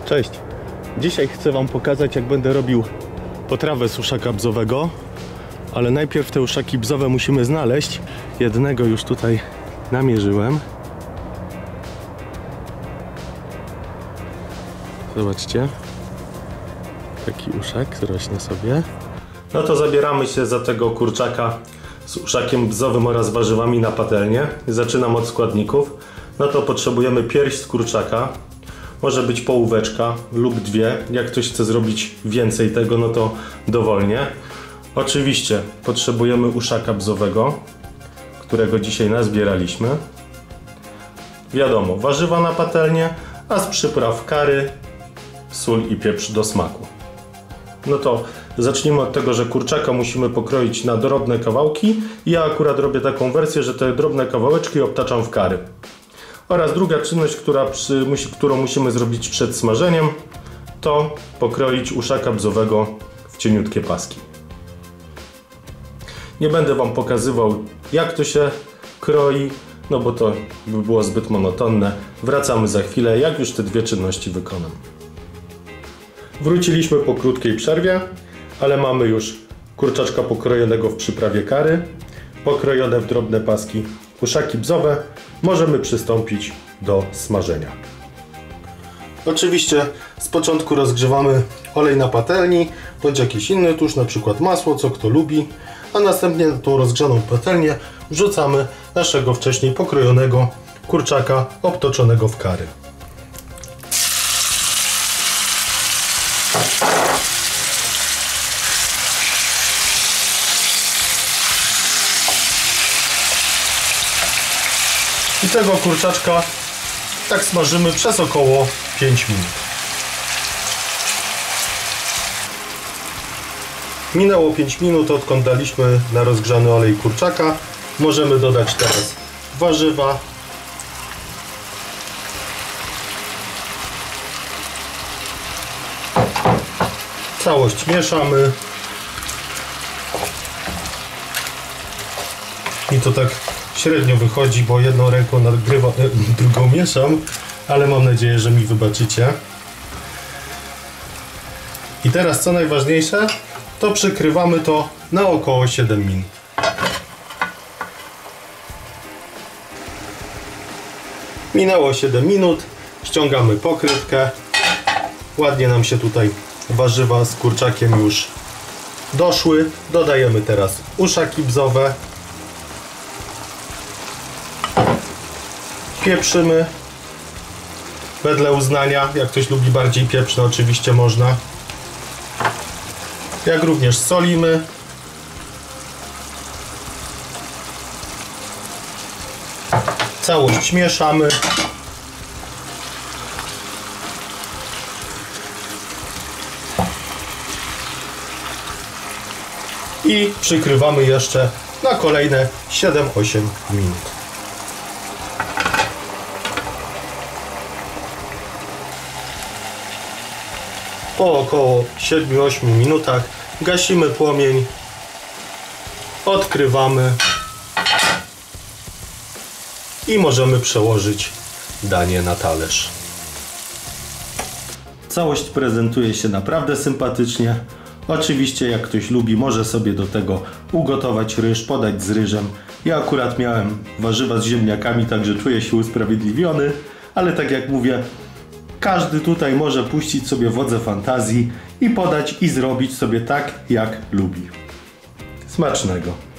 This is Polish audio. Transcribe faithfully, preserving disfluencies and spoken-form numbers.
Cześć! Dzisiaj chcę wam pokazać, jak będę robił potrawę z uszaka bzowego, ale najpierw te uszaki bzowe musimy znaleźć. Jednego już tutaj namierzyłem. Zobaczcie, taki uszak rośnie sobie. No to zabieramy się za tego kurczaka z uszakiem bzowym oraz warzywami na patelnię. Zaczynam od składników. No to potrzebujemy pierś z kurczaka. Może być połóweczka lub dwie. Jak ktoś chce zrobić więcej tego, no to dowolnie. Oczywiście potrzebujemy uszaka bzowego, którego dzisiaj nazbieraliśmy. Wiadomo, warzywa na patelnię, a z przypraw curry, sól i pieprz do smaku. No to zacznijmy od tego, że kurczaka musimy pokroić na drobne kawałki. Ja akurat robię taką wersję, że te drobne kawałeczki obtaczam w curry. Oraz druga czynność, która przy, musi, którą musimy zrobić przed smażeniem, to pokroić uszaka bzowego w cieniutkie paski. Nie będę wam pokazywał, jak to się kroi, no bo to by było zbyt monotonne. Wracamy za chwilę, jak już te dwie czynności wykonam. Wróciliśmy po krótkiej przerwie, ale mamy już kurczaczka pokrojonego w przyprawie curry, pokrojone w drobne paski uszaki bzowe. Możemy przystąpić do smażenia. Oczywiście z początku rozgrzewamy olej na patelni, bądź jakiś inny tusz, na przykład masło, co kto lubi, a następnie na tą rozgrzaną patelnię wrzucamy naszego wcześniej pokrojonego kurczaka obtoczonego w curry. I tego kurczaczka tak smażymy przez około pięć minut. Minęło pięć minut, odkąd daliśmy na rozgrzany olej kurczaka. Możemy dodać teraz warzywa. Całość mieszamy. I to tak średnio wychodzi, bo jedną ręką nagrywam, drugą mieszam, ale mam nadzieję, że mi wybaczycie. I teraz co najważniejsze, to przykrywamy to na około siedem minut. Minęło siedem minut, ściągamy pokrywkę. Ładnie nam się tutaj warzywa z kurczakiem już doszły. Dodajemy teraz uszaki bzowe. Pieprzymy wedle uznania, jak ktoś lubi bardziej pieprzne, oczywiście można. Jak również solimy. Całość mieszamy. I przykrywamy jeszcze na kolejne siedem osiem minut. Po około siedmiu ośmiu minutach gasimy płomień, odkrywamy i możemy przełożyć danie na talerz. Całość prezentuje się naprawdę sympatycznie. Oczywiście jak ktoś lubi, może sobie do tego ugotować ryż, podać z ryżem. Ja akurat miałem warzywa z ziemniakami, także czuję się usprawiedliwiony, ale tak jak mówię, każdy tutaj może puścić sobie wodze fantazji i podać i zrobić sobie tak, jak lubi. Smacznego!